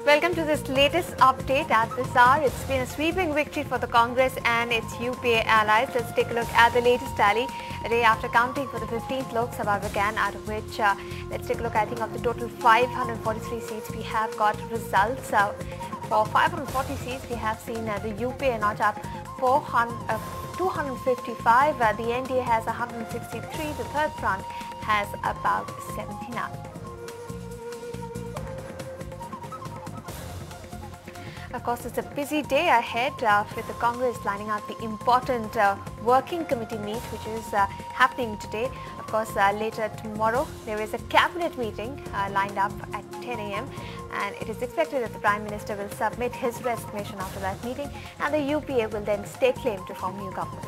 Welcome to this latest update at this hour. It's been a sweeping victory for the Congress and its UPA allies. Let's take a look at the latest tally. A day after counting for the 15th Lok Sabha began, out of which, let's take a look, I think, of the total 543 seats, we have got results. For 540 seats, we have seen the UPA notch up 255. The NDA has 163. The third front has about 79. Of course, it's a busy day ahead with the Congress lining up the important working committee meet, which is happening today. Of course, later tomorrow, there is a cabinet meeting lined up at 10 a.m. and it is expected that the Prime Minister will submit his resignation after that meeting, and the UPA will then stake claim to form new government.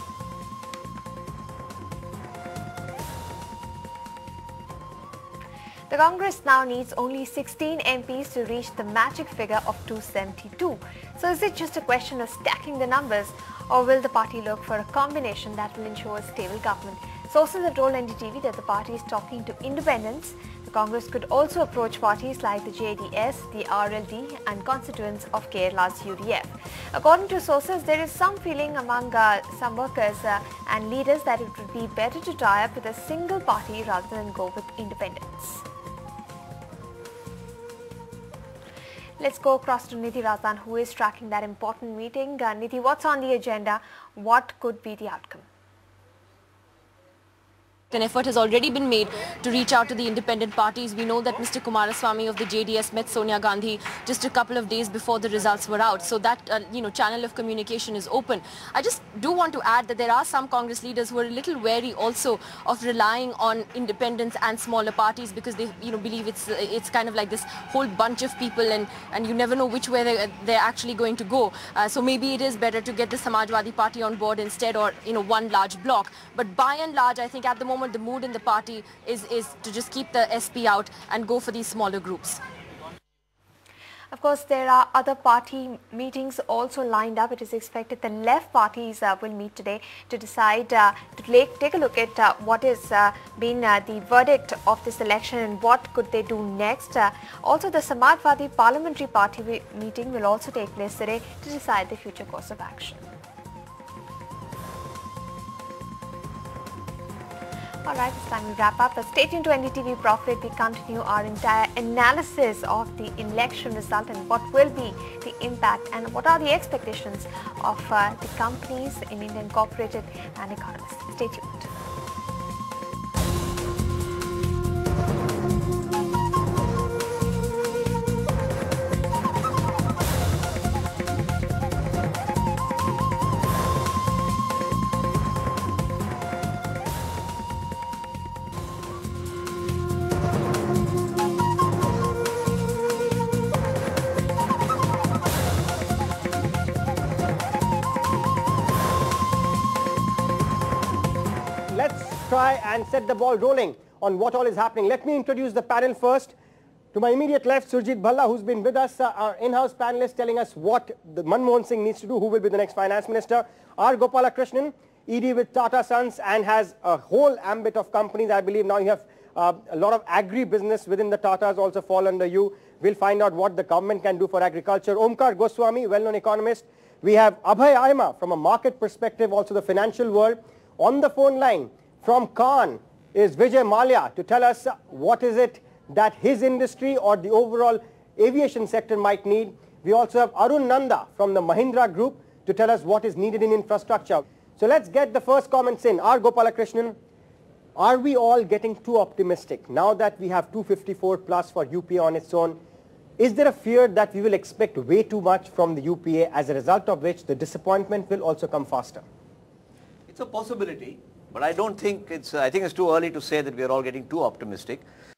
The Congress now needs only 16 MPs to reach the magic figure of 272. So is it just a question of stacking the numbers, or will the party look for a combination that will ensure a stable government? Sources have told NDTV that the party is talking to independents. The Congress could also approach parties like the JDS, the RLD and constituents of Kerala's UDF. According to sources, there is some feeling among some workers and leaders that it would be better to tie up with a single party rather than go with independents. Let's go across to Nidhi Razdan, who is tracking that important meeting. Nidhi, what's on the agenda? What could be the outcome? An effort has already been made to reach out to the independent parties. We know that Mr. Kumaraswamy of the JDS met Sonia Gandhi just a couple of days before the results were out. So that, channel of communication is open. I just do want to add that there are some Congress leaders who are a little wary also of relying on independents and smaller parties, because they, believe it's kind of like this whole bunch of people and you never know which way they're actually going to go. So maybe it is better to get the Samajwadi Party on board instead, or, one large bloc. But by and large, I think at the moment, the mood in the party is to just keep the SP out and go for these smaller groups. Of course, there are other party meetings also lined up. It is expected the left parties will meet today to decide, to take a look at what has been the verdict of this election and what could they do next. Also, the Samajwadi Parliamentary Party meeting will also take place today to decide the future course of action. Alright, it's time we wrap up. Stay tuned to NDTV Profit. We continue our entire analysis of the election result and what will be the impact and what are the expectations of the companies in India Incorporated and economists. Stay tuned. Try and set the ball rolling on what all is happening. Let me introduce the panel first. To my immediate left, Surjit Bhalla, who's been with us, our in-house panelist, telling us what the Manmohan Singh needs to do, who will be the next finance minister. R. Gopalakrishnan, ED with Tata Sons and has a whole ambit of companies. I believe now you have a lot of agri-business within the Tatas also fall under you. We'll find out what the government can do for agriculture. Omkar Goswami, well-known economist. We have Abhay Aima from a market perspective, also the financial world. On the phone line, from Cannes is Vijay Mallya to tell us what is it that his industry or the overall aviation sector might need. We also have Arun Nanda from the Mahindra Group to tell us what is needed in infrastructure. So let's get the first comments in. R. Gopalakrishnan, are we all getting too optimistic now that we have 254 plus for UPA on its own? Is there a fear that we will expect way too much from the UPA, as a result of which the disappointment will also come faster? It's a possibility. But I don't think I think it's too early to say that we are all getting too optimistic.